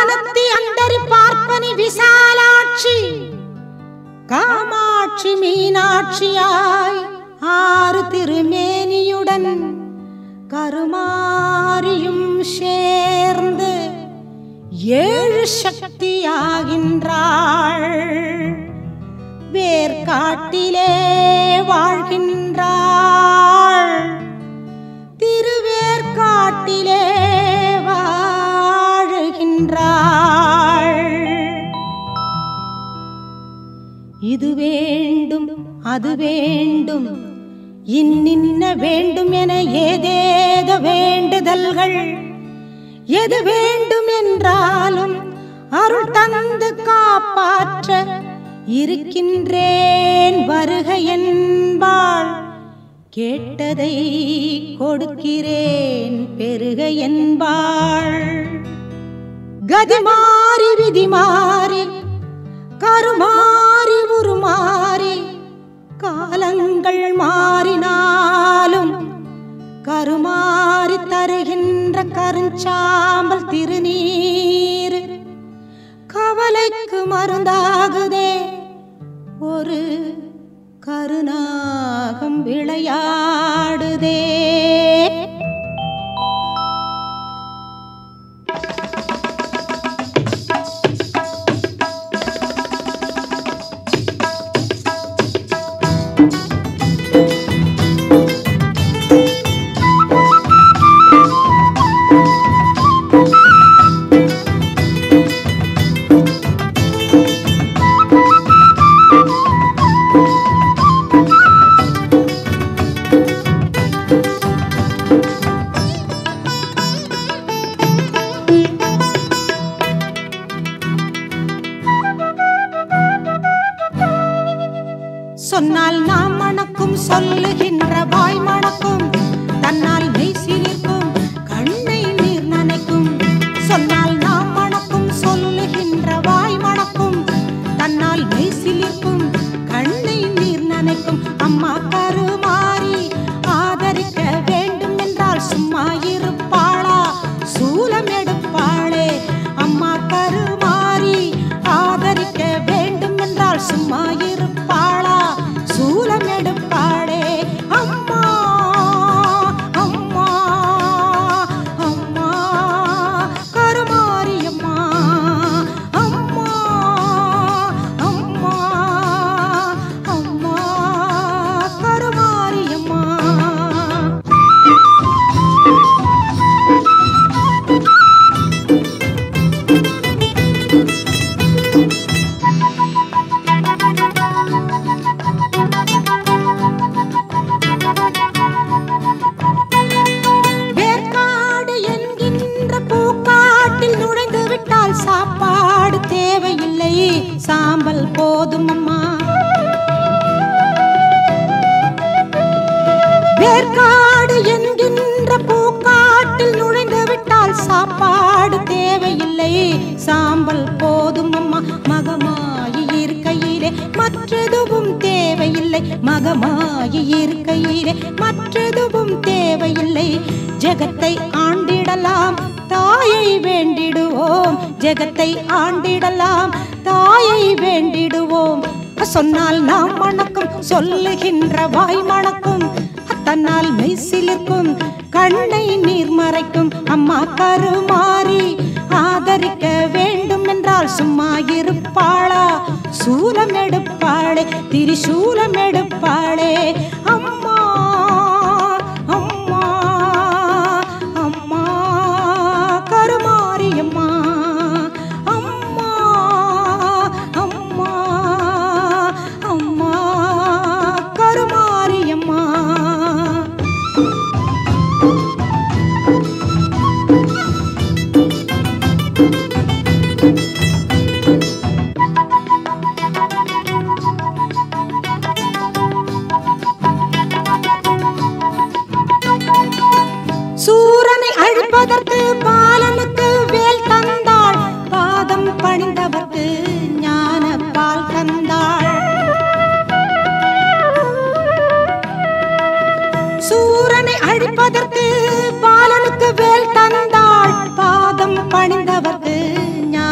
ஆனத்தி அந்தரி பார்ப்பனி விசாலாட்சி காமாட்சி மீனாட்சியாய் ஆறு திருமேனியுடன் கருமாரியும் சேர்ந்து ஏழு சக்தியாகின்றாள். வேர்காட்டிலே வாழ்கின்றாள், திருவேற்காட்டிலே வாழுகின்றாள். இது வேண்டும் அது வேண்டும் இன்னின்ன வேண்டும் என ஏதேத வேண்டுதல்கள் எது வேண்டும் என்றாலும் அருள் தந்து காப்பாற்ற இருக்கின்றேன் வருக என்பாள். கேட்டதை கொடுக்கிறேன் பெருக என்பாள். கதி மாறி விதி மாறி கருமாறி உருமாறி காலங்கள் மாறினாலும் கருமாறி தருகின்ற கருஞ்சாம்பல் திருநீர் கவலைக்கு மருந்தாகுதே. ஒரு கருநாகம் விளையாடுதே. சொன்னால் நாம் மணக்கும் சொல்லுகின்ற வாய் மணக்கும் தன்னால் மெய் சிலிர்க்கும் கண்ணை நீர் நனைக்கும். சொன்னால் நாம் மணக்கும் சொல்லுகின்ற வாய் மணக்கும் தன்னால் மெய் சிலிர்க்கும் கண்ணை நீர் நனைக்கும். அம்மா கருமாறி ஆதரிக்க வேண்டும் என்றால் சும்மா இருப்பாளா சூலம் எடுப்பாளே. அம்மா கருமாறி ஆதரிக்க வேண்டும் என்றால் சும்மா இருப்பாளா சூலம் எடுப்பாளே. அம்மா அம்மா அம்மா கருமாரியம்மா அம்மா அம்மா அம்மா கருமாரியம்மா. சாப்பாடு தேவையில்லை சாம்பல் போதும் அம்மா. வேர்க்காடு என்கின்ற பூக்காட்டில் நுழைந்து விட்டால் சாப்பாடு தேவையில்லை சாம்பல் போதும் அம்மா. மகமாயி இருக்கையிலே மற்றெதுவும் தேவையில்லை மகமாயி இருக்கையிலே மற்றெதுவும் தேவையில்லை. ஜெகத்தை ஆண்டிடலாம் தாயை வேண்டிடுவோம் ஜெகத்தை ஆண்டிடலாம் தாயை வேண்டிடுவோம். சொன்னால் நாம் மணக்கும் சொல்லுகின்ற வாய் மணக்கும் தன்னால் மெய் சிலிர்க்கும் கண்ணை நீர் மறைக்கும். அம்மா கருமாறி ஆதரிக்க வேண்டும் என்றால் சும்மா இருப்பாளா சூலம் எடுப்பாளே திரிசூலம் எடுப்பாளே. அம்மா அம்மா அம்மா கருமாரியம்மா அம்மா அம்மா அம்மா கருமாரியம்மா. சூரனை அழிப்பதற்கு பாலனுக்கு வேல் தந்தாள் பாதம் பணிந்தவர்க்கு ஞான பால் தந்தாள். சூரனை அழிப்பதற்கு பாலனுக்கு வேல் தந்தாள் பாதம் பணிந்தவர்க்கு ஞான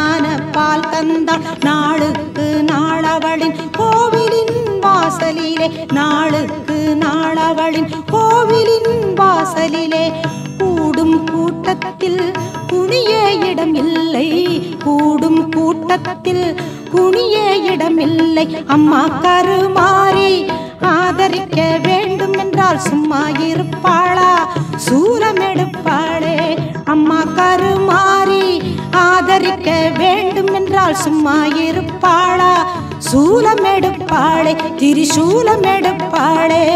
இடமில்லை கூடும் கூட்டத்தில் குனிய இடமில்லை அம்மா கருமாறி ஆதரிக்க வேண்டும் என்றால் சும்மா இருப்பாளா சூலம் எடுப்பாளே அம்மா கருமாறி ஆதரிக்க வேண்டும் என்றால் சும்மா இருப்பாளா சூலம் எடுப்பாளே திரிசூலம் எடுப்பாளே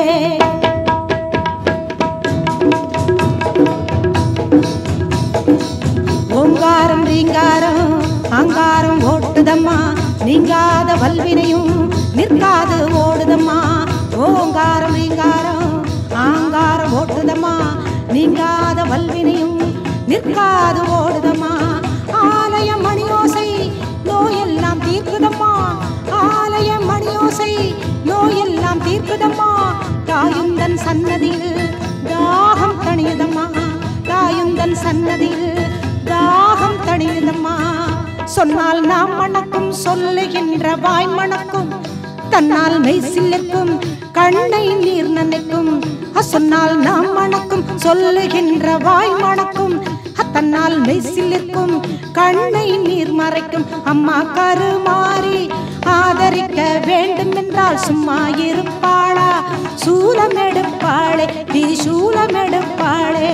ஓங்காரம் ரீங்காரம் அங்காரம் ஓட்டுதம்மா நீங்காத வல்வினையும் நிற்காது ஓடுதம்மா ஓங்காரம் ரீங்காரம் ஆங்காரம் ஓட்டுதம்மா நீங்காத வல்வினையும் நிற்காது ஓடுதம்மா ஆலய மணியோசை நோயெல்லாம் தீர்க்குதம்மா ஆலய மணியோசை நோயெல்லாம் தீர்க்குதம்மா தாயுந்தன் சன்னதியில் தாகம் தணியுதம்மா தாயுந்தன் சன்னதியில் தாகம் தணியுதம்மா சொன்னால் நாம் மணக்கும் சொல்லுகின்ற வாய் மணக்கும் தன்னால் மெய்சிலிருக்கும் கண்ணை நீர் நனைக்கும் சொன்னால் நாம் மணக்கும் சொல்லுகின்ற வாய் மணக்கும் தன்னால் மெய்சிலிருக்கும் கண்ணை நீர் மறைக்கும் அம்மா கருமாறி ஆதரிக்க வேண்டும் என்றால் சும்மா இருப்பாளா சூலம் எடுப்பாளே திரிசூலம் எடுப்பாளே